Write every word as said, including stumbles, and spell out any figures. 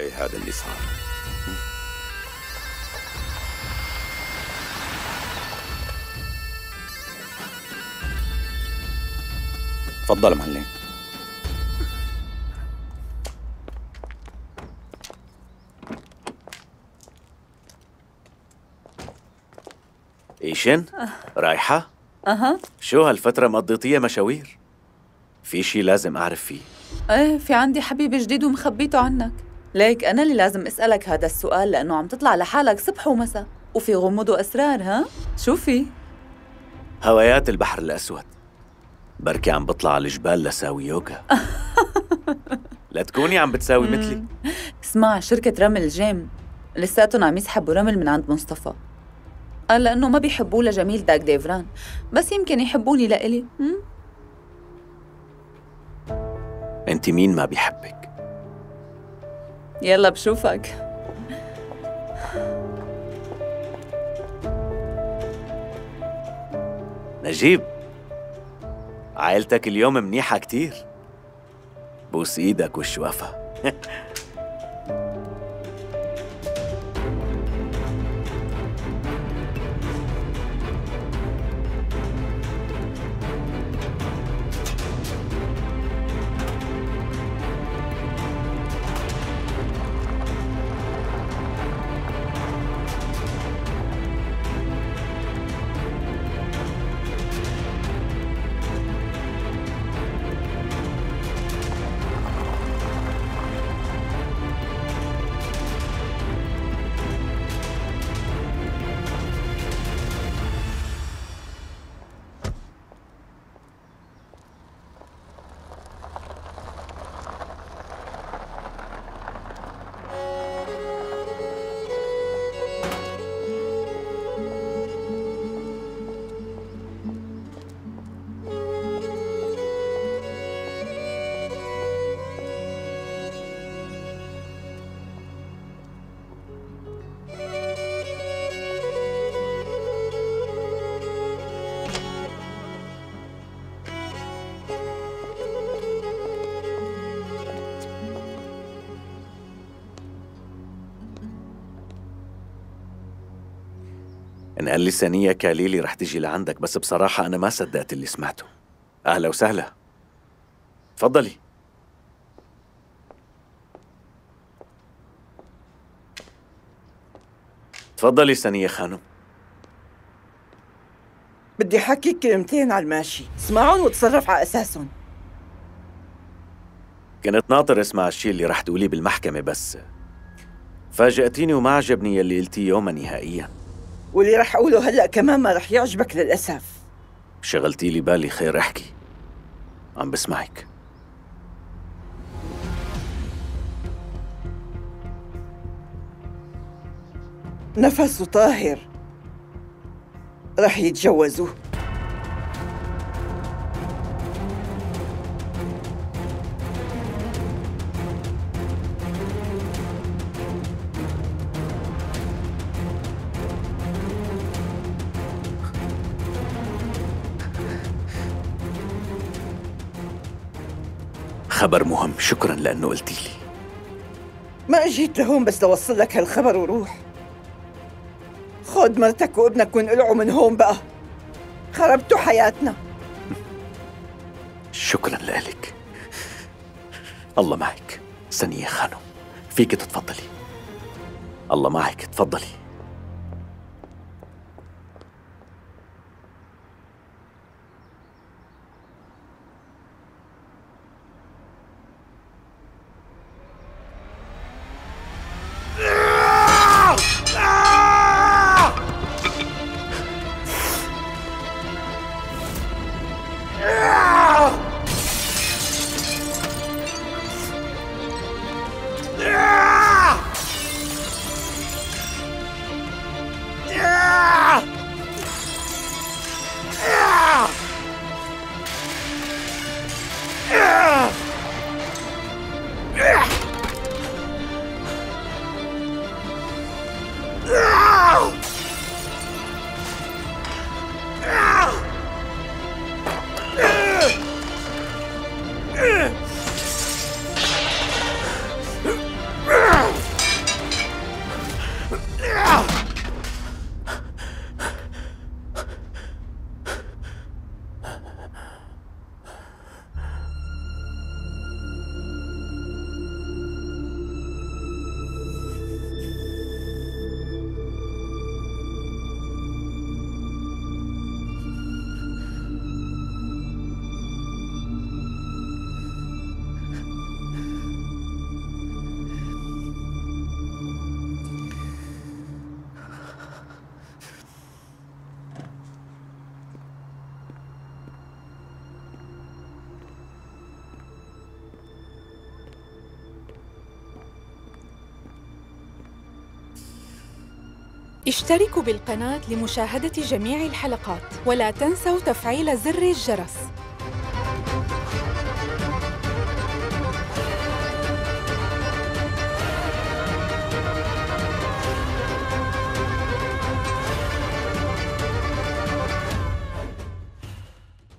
ايه هذا اللي صار؟ تفضل معلم. ايشن؟ رايحة؟ أها. شو هالفترة مقضيتيها مشاوير؟ في شي لازم أعرف فيه. ايه، في عندي حبيب جديد ومخبيته عنك، ليك أنا اللي لازم أسألك هذا السؤال لأنه عم تطلع لحالك صبح ومساء وفي غموض وأسرار. ها؟ شو في؟ هوايات البحر الأسود، بركي عم بطلع على الجبال لساوي يوغا. لا تكوني عم بتساوي مثلي. اسمع، شركة رمل جيم لساتهم عم يسحبوا رمل من عند مصطفى، قال لأنه ما بيحبوه لجميل داك ديفران، بس يمكن يحبوني لإلي. انت مين ما بيحبك؟ يلا بشوفك. نجيب، عائلتك اليوم منيحة كتير. بوس ايدك والشوافة. انقال لي سنية كاليلي رح تجي لعندك، بس بصراحة أنا ما صدقت اللي سمعته. أهلا وسهلا، تفضلي. تفضلي سنية خانم. بدي حكيك كلمتين على الماشي، اسمعهم وتصرف على أساسهم. كنت ناطر اسمع الشي اللي رح تقوليه بالمحكمة، بس فاجأتيني وما عجبني يلي قلتيه يوما نهائيا. واللي رح أقوله هلأ كمان ما رح يعجبك للأسف. شغلتي لي بالي، خير احكي، عم بسمعك. نفس وطاهر رح يتجوزوا. خبر مهم، شكراً لأنه قلتي لي. ما اجيت لهون بس لوصل لك هالخبر وروح. خد مرتك وابنك وانقلعوا من هون بقى، خربتوا حياتنا. شكراً لك. الله معك سنية خانم، فيك تتفضلي. الله معك، تفضلي. اشتركوا بالقناة لمشاهدة جميع الحلقات، ولا تنسوا تفعيل زر الجرس.